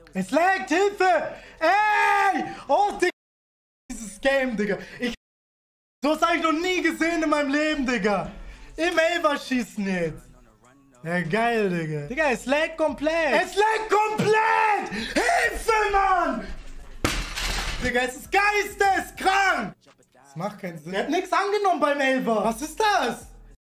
Es laggt, Hilfe! Ey! Oh, Digga! Dieses Game, Digga. So habe ich noch nie gesehen in meinem Leben, Digga. Im Elfer schießen jetzt. Ja, geil, Digga. Digga, es laggt komplett. Es laggt komplett! Hilfe, Mann! Digga, es ist geisteskrank! Das macht keinen Sinn. Er hat nichts angenommen beim Elfer. Was ist das?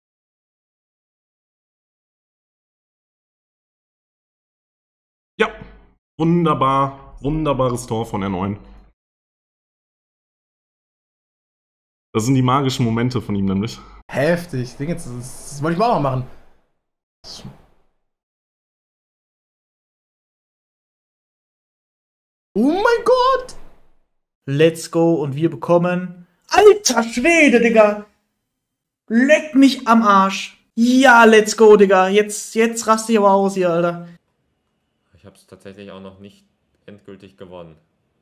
Ja, wunderbar. Wunderbares Tor von R9. Das sind die magischen Momente von ihm nämlich. Heftig. Digga, das wollte ich mal auch machen. Oh mein Gott! Let's go und wir bekommen... Alter Schwede, Digga! Leck mich am Arsch! Ja, let's go, Digga! Jetzt raste ich aber aus hier, Alter. Ich habe es tatsächlich auch noch nicht endgültig gewonnen.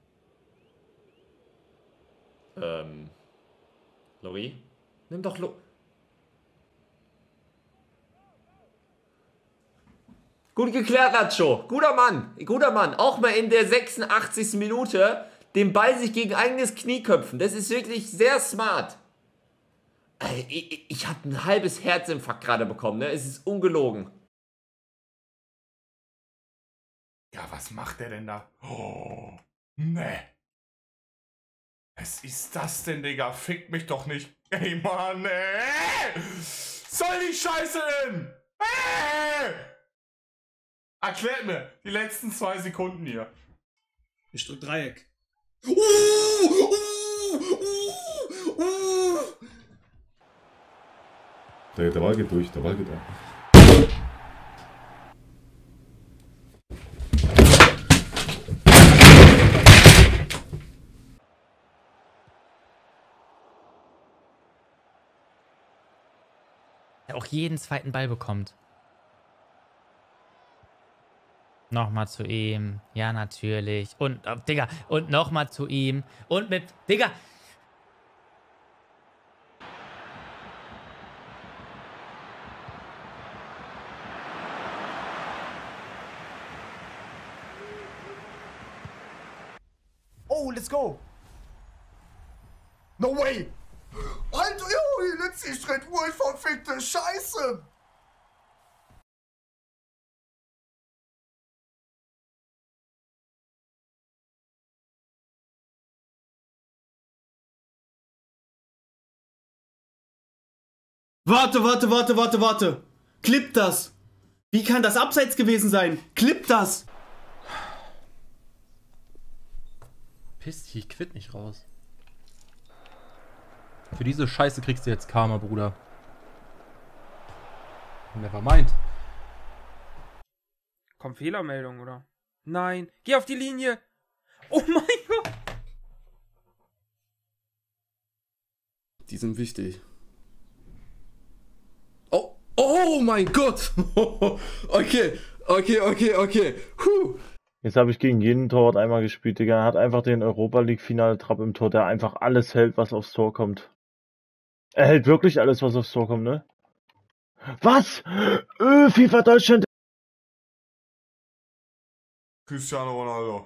Lori? Nimm doch Gut geklärt, Nacho. Guter Mann. Guter Mann. Auch mal in der 86. Minute den Ball sich gegen eigenes Knie köpfen. Das ist wirklich sehr smart. Ich habe ein halbes Herzinfarkt gerade bekommen, ne? Es ist ungelogen. Ja, was macht der denn da? Oh, ne. Was ist das denn, Digga? Fick mich doch nicht. Ey, Mann, ey! Soll die Scheiße denn? Ey! Erklärt mir die letzten 2 Sekunden hier. Ich drück Dreieck. Der Ball geht durch, der Ball geht durch. Der auch jeden zweiten Ball bekommt. Nochmal zu ihm. Ja, natürlich. Und, Digga, und nochmal zu ihm. Und mit, Digga. Oh, let's go! No way! Alter, jo, letzte Schritt, wo ich verfickte Scheiße! Warte. Clip das. Wie kann das abseits gewesen sein? Clip das. Piss dich, ich quitt nicht raus. Für diese Scheiße kriegst du jetzt Karma, Bruder. Never mind. Kommt Fehlermeldung, oder? Nein. Geh auf die Linie. Oh mein Gott. Die sind wichtig. Oh mein Gott! Okay. Jetzt habe ich gegen jeden Torwart einmal gespielt, Digga. Er hat einfach den Europa League-Finale-Trap im Tor, der einfach alles hält, was aufs Tor kommt. Er hält wirklich alles, was aufs Tor kommt, ne? Was? FIFA Deutschland. Cristiano Ronaldo.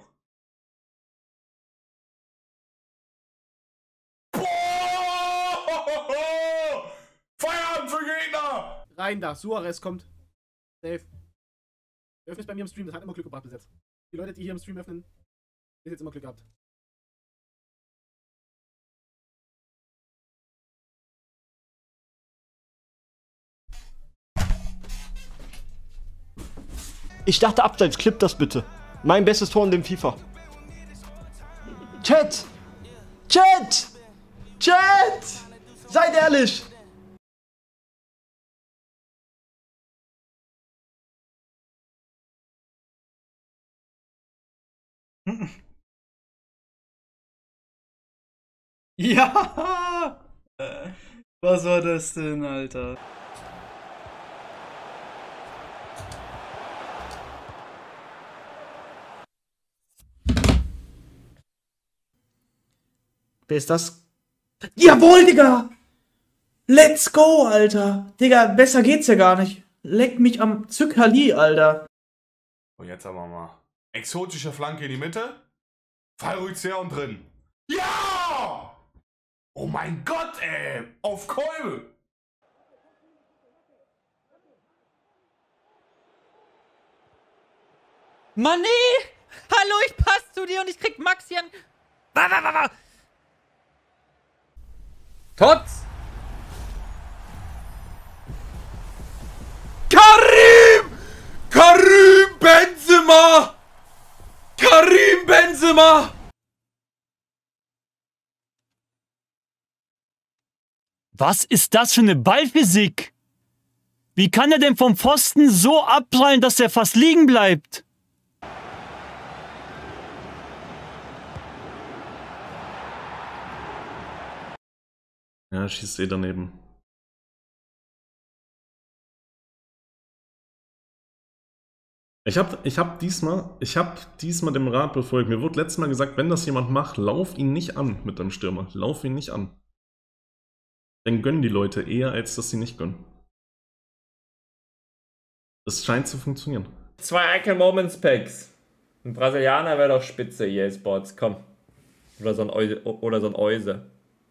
Feierabend für Gegner! Rein da. Suarez kommt. Safe. Öffnet bei mir im Stream. Das hat immer Glück gebracht bis jetzt. Die Leute, die hier im Stream öffnen, bis jetzt immer Glück gehabt. Ich dachte abseits, clip das bitte. Mein bestes Tor in dem FIFA. Chat! Seid ehrlich! Ja! Was war das denn, Alter? Wer ist das? Jawohl, Digga! Let's go, Alter! Digga, besser geht's ja gar nicht. Leck mich am Zückerli, Alter. Und jetzt aber mal. Exotische Flanke in die Mitte. Fallruhig sehr und drin. Ja! Oh mein Gott, ey! Auf Kolbe! Mané! Hallo, ich pass zu dir und ich krieg Maxi an... Tots! Karim Benzema! Karim Benzema! Was ist das für eine Ballphysik? Wie kann er denn vom Pfosten so abprallen, dass er fast liegen bleibt? Ja, schießt eh daneben. Ich hab diesmal dem Rat befolgt. Mir wurde letztes Mal gesagt, wenn das jemand macht, lauf ihn nicht an mit deinem Stürmer. Lauf ihn nicht an. Dann gönnen die Leute eher, als dass sie nicht gönnen. Das scheint zu funktionieren. 2 Icon Moments Packs. Ein Brasilianer wäre doch spitze, EA Sports. Komm. Oder so ein Euse.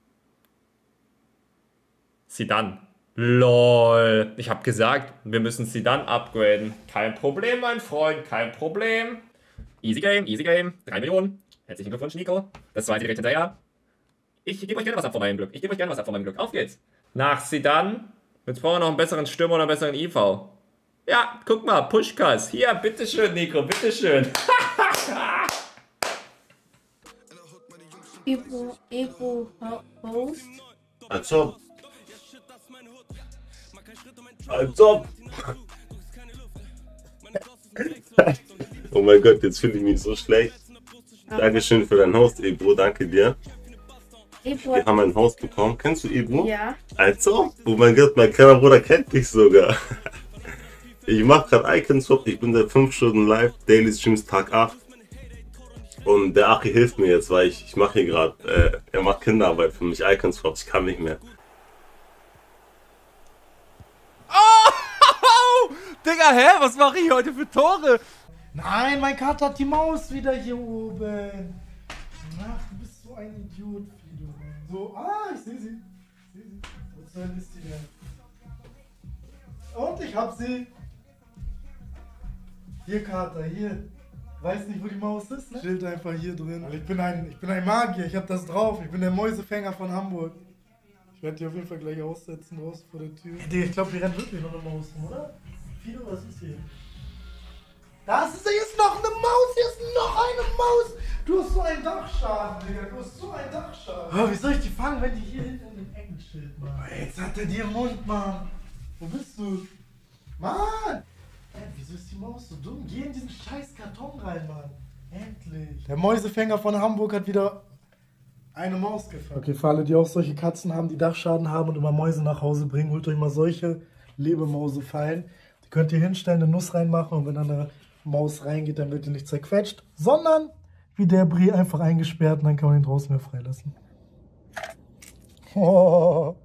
Zidane. LOL. Ich habe gesagt, wir müssen Zidane upgraden. Kein Problem, mein Freund, kein Problem. Easy Game, easy Game. 3 Millionen. Herzlichen Glückwunsch, Nico. Das zweite direkt hinterher. Ich gebe euch gerne was ab von meinem Glück. Auf geht's. Nach Zidane. Jetzt brauchen wir noch einen besseren Stürmer und einen besseren IV. Ja, guck mal, Pushkas. Hier, bitteschön, Nico, bitteschön. Evo Host. Also. Oh mein Gott, jetzt fühle ich mich so schlecht. Dankeschön für dein Host, Ebro, danke dir. Wir haben ein Host bekommen. Kennst du Ebro? Ja. Also? Oh mein Gott, mein kleiner Bruder kennt dich sogar. Ich mache gerade Iconswap, ich bin seit 5 Stunden live, Daily Streams Tag 8. Und der Achi hilft mir jetzt, weil ich mache hier gerade, er macht Kinderarbeit für mich, Iconswap, ich kann nicht mehr. Oh! Digga, hä? Was mache ich heute für Tore? Nein, mein Kater hat die Maus wieder hier oben. Ach, du bist so ein Idiot, Fido. So, ich sehe sie. Was soll ist die denn? Und ich hab sie. Hier, Kater, hier. Weiß nicht, wo die Maus ist, ne? Schild einfach hier drin. Ich bin ein Magier, ich hab das drauf. Ich bin der Mäusefänger von Hamburg. Ich werde die auf jeden Fall gleich aussetzen, draußen vor der Tür. Ich glaube, hier rennt wirklich noch eine Maus, oder? Fido, was ist hier? Das ist, hier ist noch eine Maus, hier ist noch eine Maus. Du hast so einen Dachschaden, Digga, du hast so einen Dachschaden. Oh, wie soll ich die fangen, wenn die hier hinten in den Ecken steht, Mann? Oh, jetzt hat er die im Mund, Mann. Wo bist du? Mann! Wieso ist die Maus so dumm? Geh in diesen scheiß Karton rein, Mann. Endlich. Der Mäusefänger von Hamburg hat wieder eine Maus gefangen. Okay, für alle, die auch solche Katzen haben, die Dachschaden haben und immer Mäuse nach Hause bringen, holt euch mal solche Lebemausefallen. Die könnt ihr hinstellen, eine Nuss reinmachen und wenn dann eine Maus reingeht, dann wird die nicht zerquetscht, sondern wie der Brie einfach eingesperrt und dann kann man ihn draußen mehr freilassen. Oh.